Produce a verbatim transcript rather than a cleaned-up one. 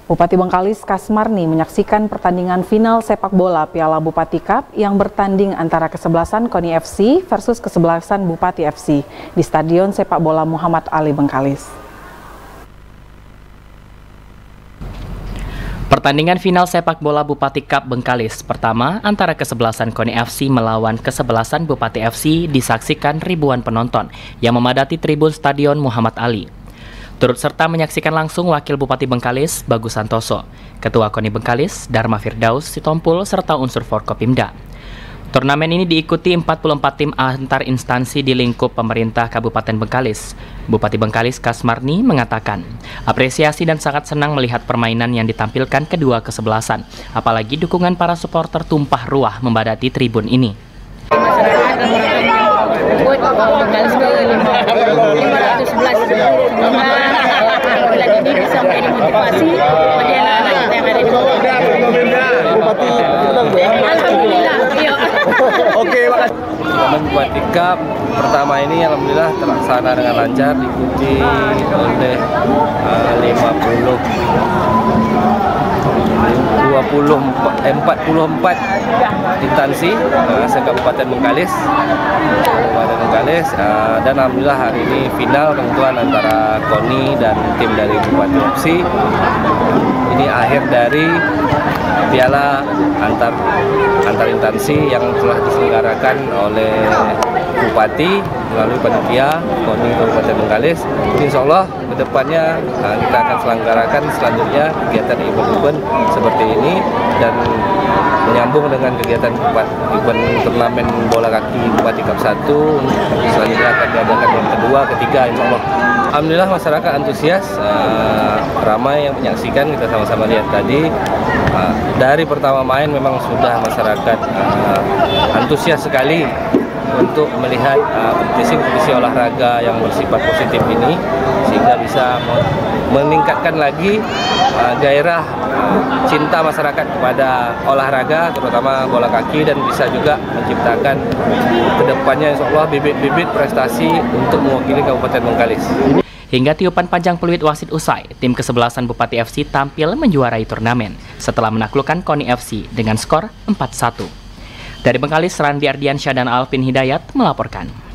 Bupati Bengkalis Kasmarni menyaksikan pertandingan final sepak bola Piala Bupati Cup yang bertanding antara kesebelasan KONI F C versus kesebelasan Bupati F C di Stadion Sepak Bola Muhammad Ali Bengkalis. Pertandingan final sepak bola Bupati Cup Bengkalis pertama antara kesebelasan KONI F C melawan kesebelasan Bupati F C disaksikan ribuan penonton yang memadati tribun Stadion Muhammad Ali. Turut serta menyaksikan langsung Wakil Bupati Bengkalis, Bagus Santoso, Ketua KONI Bengkalis, Dharma Firdaus Sitompul, serta unsur Forkopimda. Turnamen ini diikuti empat puluh empat tim antar instansi di lingkup pemerintah Kabupaten Bengkalis. Bupati Bengkalis Kasmarni mengatakan, apresiasi dan sangat senang melihat permainan yang ditampilkan kedua kesebelasan, apalagi dukungan para supporter tumpah ruah membadati tribun ini. Bengkalis ke lima ratus sebelas bulan ini bisa menjadi motivasi bagi anak-anak kita yang ada di bawah. Alhamdulillah. Oke, makasih. Turnamen Bupati Cup pertama ini alhamdulillah terlaksana dengan lancar, diikuti oleh uh, lima puluh dua puluh empat puluh empat instansi uh, se-Kabupaten Bengkalis, Kabupaten Bengkalis uh, dan alhamdulillah hari ini final tentuan antara KONI dan tim dari Bupati F C. Ini akhir dari piala antar antar instansi yang telah diselenggarakan oleh Bupati melalui panitia KONI Kabupaten Bengkalis. Insya Allah kedepannya uh, kita akan selenggarakan selanjutnya kegiatan event-event seperti ini dan menyambung dengan kegiatan event turnamen bola kaki Bupati Cup satu, selanjutnya akan diadakan yang kedua, ketiga, insya Allah. Alhamdulillah masyarakat antusias, uh, ramai yang menyaksikan, kita sama-sama lihat tadi. Uh, dari pertama main memang sudah masyarakat uh, antusias sekali untuk melihat kompetisi-kompetisi uh, olahraga yang bersifat positif ini, sehingga bisa meningkatkan lagi uh, gairah uh, cinta masyarakat kepada olahraga, terutama bola kaki, dan bisa juga menciptakan kedepannya insya Allah bibit-bibit prestasi untuk mewakili Kabupaten Bengkalis. Hingga tiupan panjang peluit wasit usai, tim kesebelasan Bupati F C tampil menjuarai turnamen setelah menaklukkan KONI F C dengan skor empat satu. Dari Bengkalis, Randi Ardiansyah dan Alvin Hidayat melaporkan.